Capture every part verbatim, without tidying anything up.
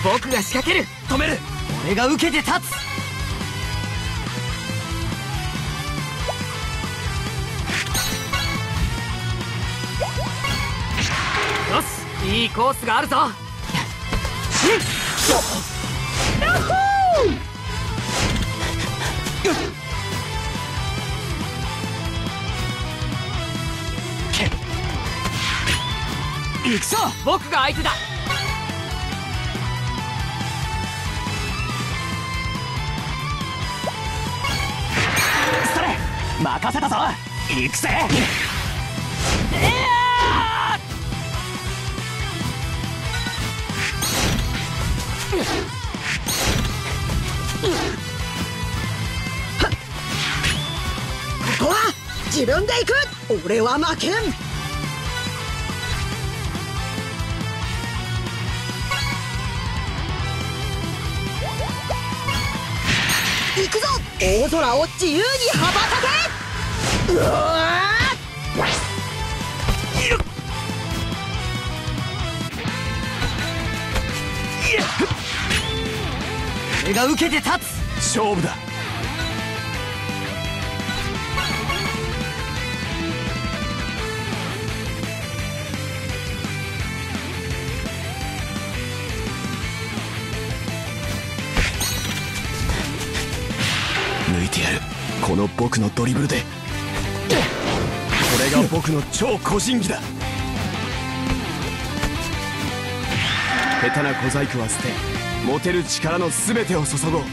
僕が仕掛ける。 止める。 俺が受けて立つ。よし、いいコースがあるぞ。行くぞ。僕が相手だ。 それ任せたぞ。行くぜ。 ここは自分で行く。俺は負けん。行くぞ。大空を自由に羽ばたけ。うわ俺が受けて立つ。 勝負だ。抜いてやる。この僕のドリブルで。これが僕の超個人技だ。下手な小細工は捨て、持てる力の全てを注ごう。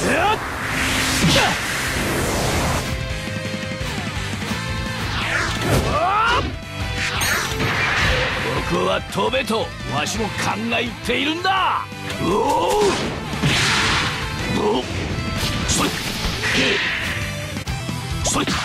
僕は飛べとわしも考えているんだ。おおおそいそい。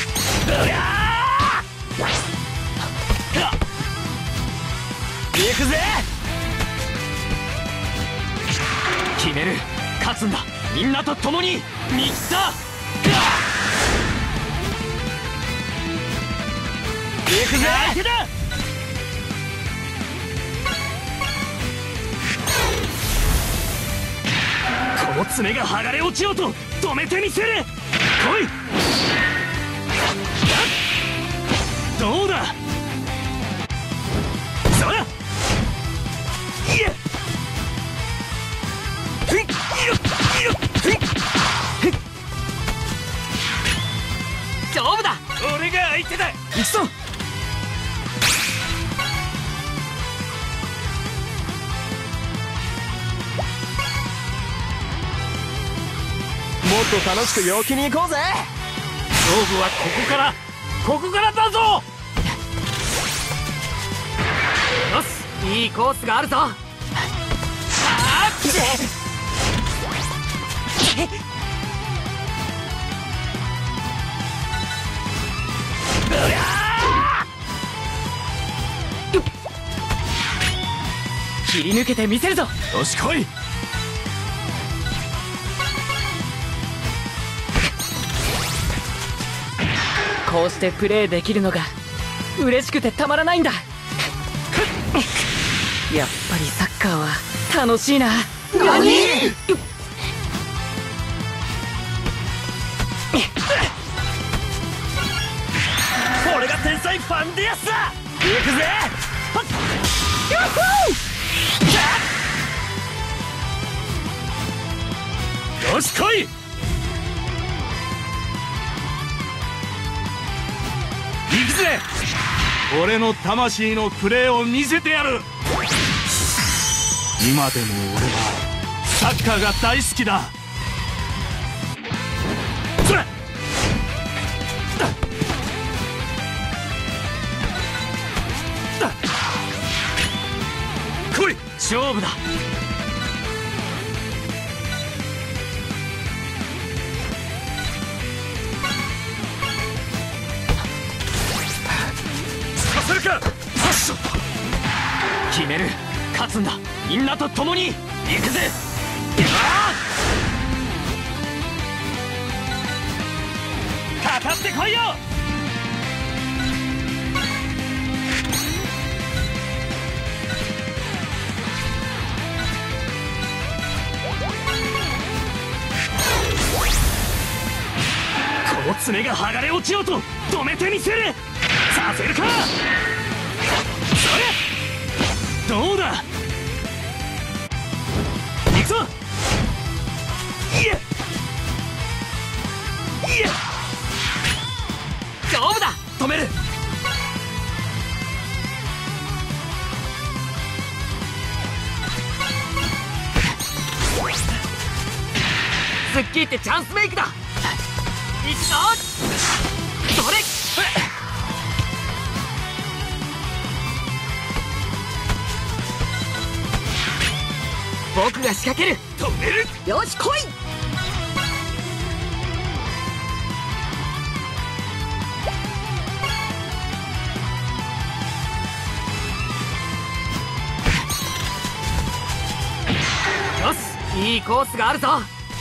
行くぜ。決める。勝つんだ。みんなと共に。見切った。行くぜ。相手だ。この爪が剥がれ落ちようと止めてみせる。来い。どうだ。そら。いや。 勝負だ。 俺が相手だ。行くぞ。もっと楽しく陽気に行こうぜ。勝負はここからここからだぞ。 よし、いいコースがあるぞ。あっ切り抜けてみせるぞ。 よし来い。 こうしてプレーできるのが嬉しくてたまらないんだ。やっぱりサッカーは楽しいな。 何？ 俺が天才ファンディアスだ。行くぜ。よし来い。行くぜ。俺の魂のプレーを見せてやる。今でも俺はサッカーが大好きだ。それ来い。勝負だ。させるか。決める。勝つんだ。みんなと共に行くぜ。かかってこいよ。 の爪が剥がれ落ちようと止めてみせる。させるか。それどうだ。行くぞ。いやいや勝負だ。止める。スッキリってチャンスメイクだ。いくぞ。それ。僕が仕掛ける。止める。 よし来い。 よし、いいコースがあるぞ。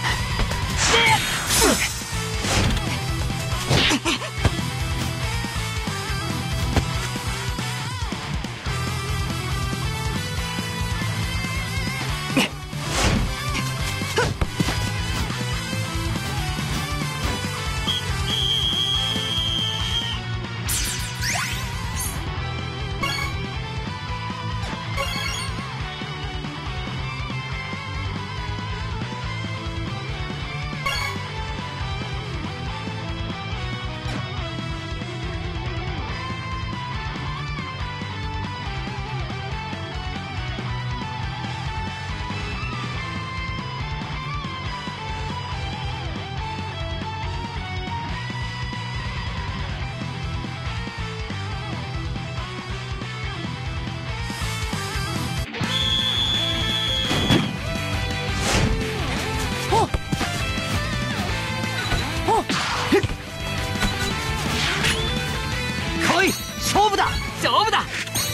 勝負だ。勝負だ。よ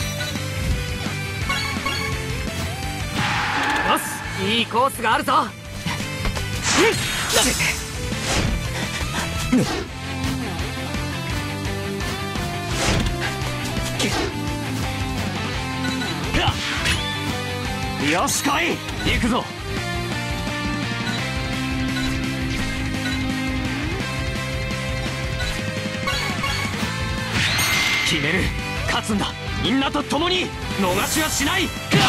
し、いいコースがあるぞ。よし来い。行くぞ。決める。勝つんだ。みんなと共に逃しはしない。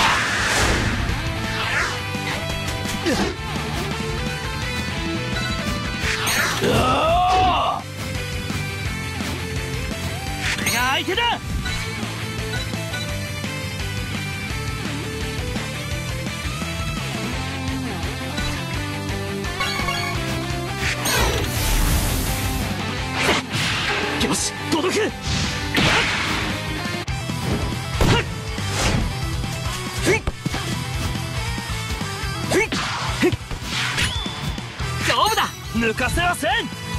うわこれが相手だ。よし届く。勝負だ。抜かせません。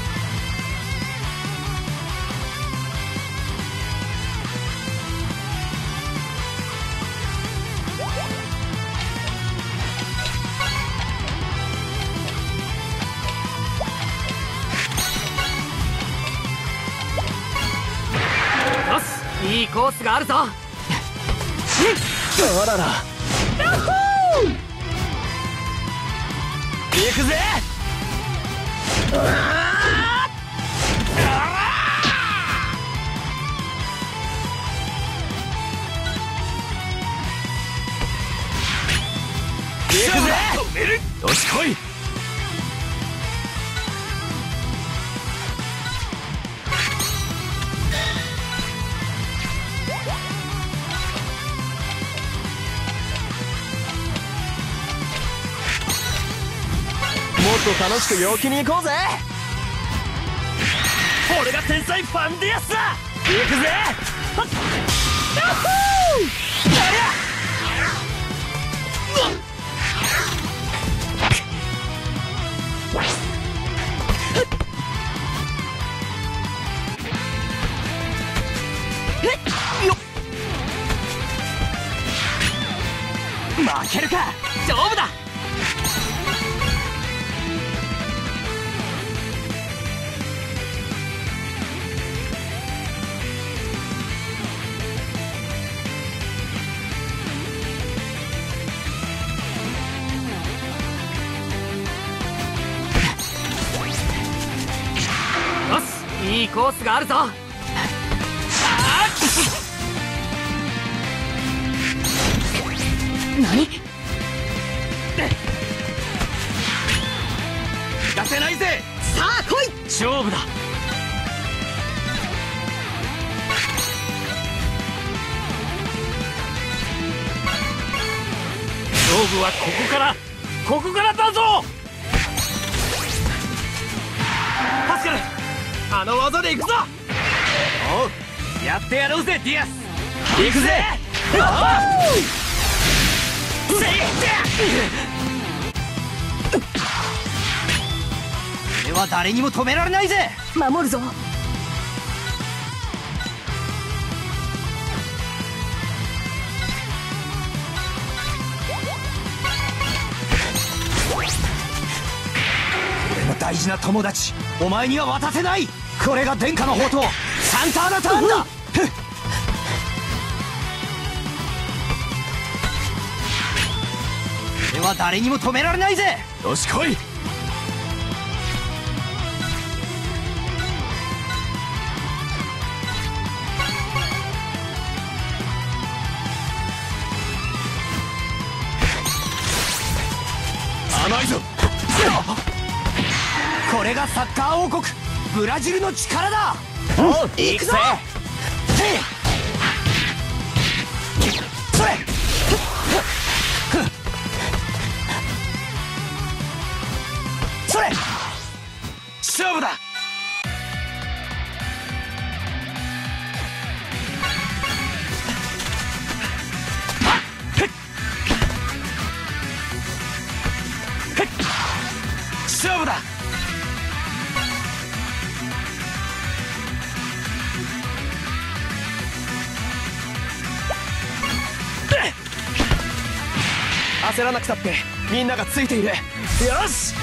よし、いいコースがあるぞ。あらら。行くぜ。行くぜ。止める。よし来い。もっと楽しく陽気に行こうぜ。俺が天才ファンディアスだ。行くぜ。はっヤッホー。やりゃ負けるか。勝負だ。よいいコースがあるぞ。 何？ 出せないぜ。 さあ来い。 勝負だ。勝負はここからここからだぞ。パスカル、あの技でいくぞ。おう、やってやろうぜディアス。行くぜ。俺は誰にも止められないぜ。 守るぞ。 俺の大事な友達、お前には渡せない。これが殿下の宝刀サンターナターンだ。俺は誰にも止められないぜ。 よし来い。甘いぞ。 これがサッカー王国ブラジルの力だ。 おう、行くぞ。 それ。それ。勝負だ。勝負だ。 焦らなくたってみんながついている。よし。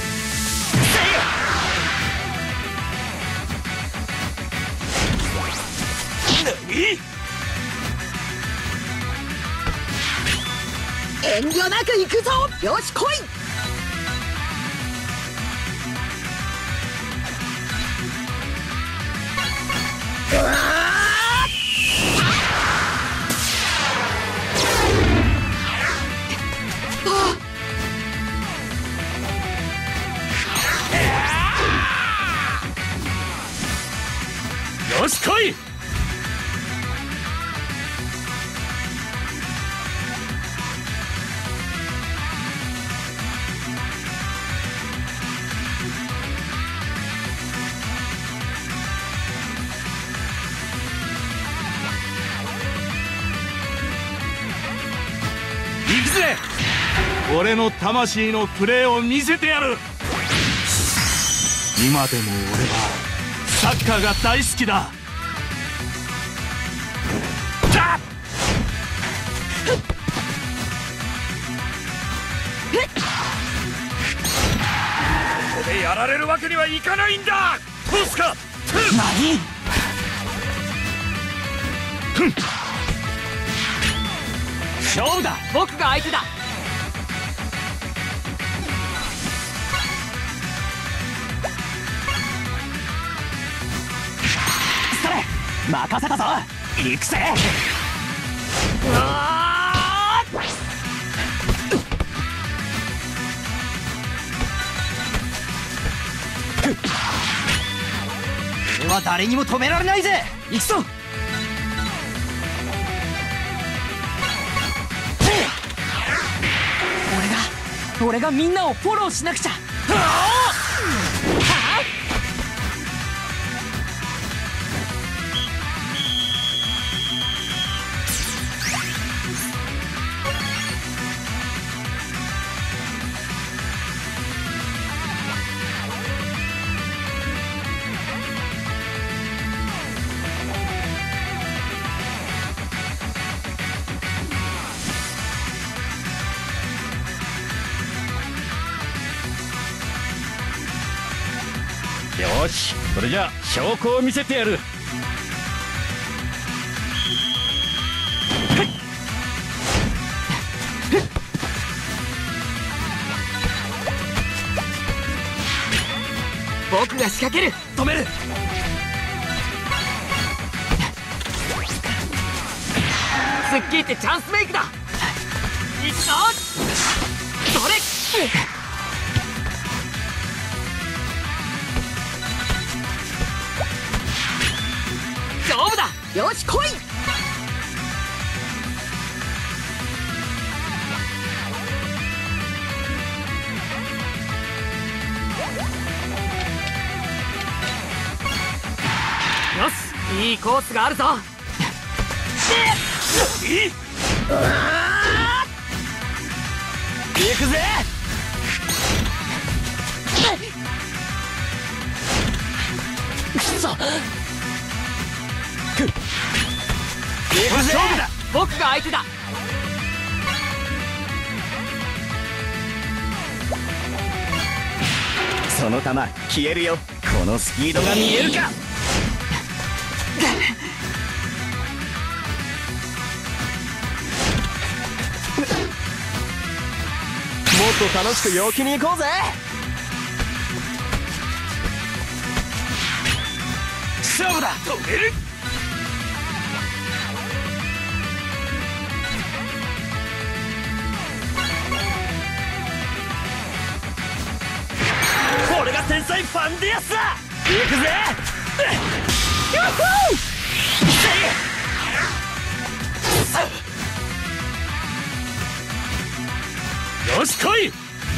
遠慮なく行くぞ。よし来い。うわよし来い。 行くぜ。俺の魂のプレーを見せてやる。今でも俺はサッカーが大好きだ。ここでやられるわけにはいかないんだ。トスカ。何？勝負だ。僕が相手だ。それ任せたぞ。行くぜ。うわー！俺は誰にも止められないぜ。行くぞ。俺が俺がみんなをフォローしなくちゃ。 よし、それじゃあ証拠を見せてやる。 僕が仕掛ける。止める。 スッキリってチャンスメイクだ。いくぞそれ勝負だ。 よし来い。 よしいいコースがあるぞ。いい行くぜ。 くそ行くぜ。勝負だ。僕が相手だ。 その球消えるよ。このスピードが見えるか。もっと楽しく陽気に行こうぜ。 勝負だ。止める。俺が天才ファンディアスだ。行くぜ。ヨッホー。よし来い。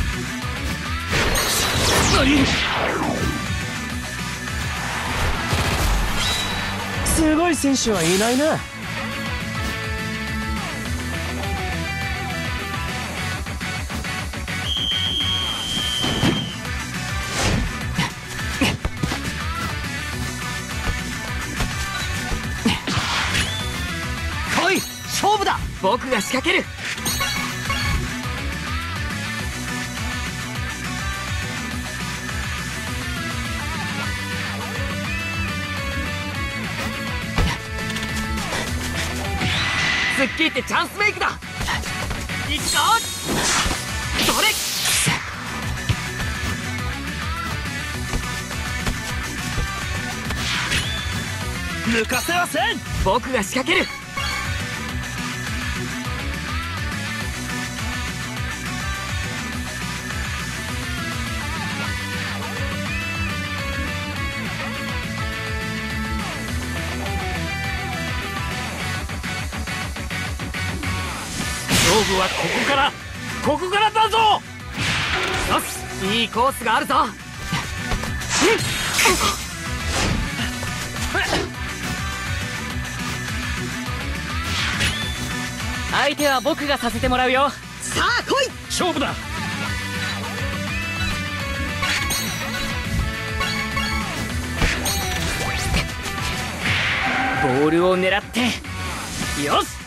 すごい選手はいないな。 来い勝負だ。僕が仕掛ける。スッキリってチャンスメイクだ。いくぞそれ抜かせはせん。僕が仕掛ける。勝負はここからここからだぞ。よしいいコースがあるぞ。相手は僕がさせてもらうよ。 さあ来い。 勝負だ。ボールを狙ってよし。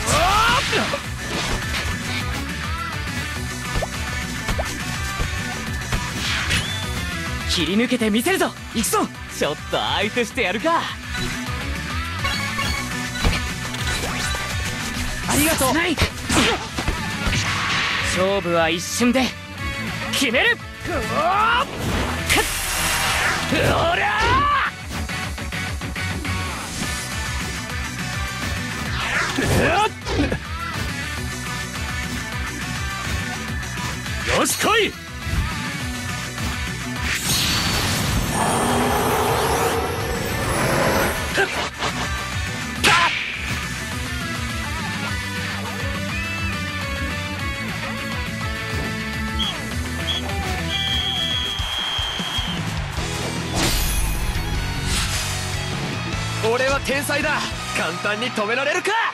切り抜けてみせるぞ。行くぞ。ちょっと相手してやるか。ありがとう。勝負は一瞬で決める。おりゃよし来い。 俺は天才だ。簡単に止められるか。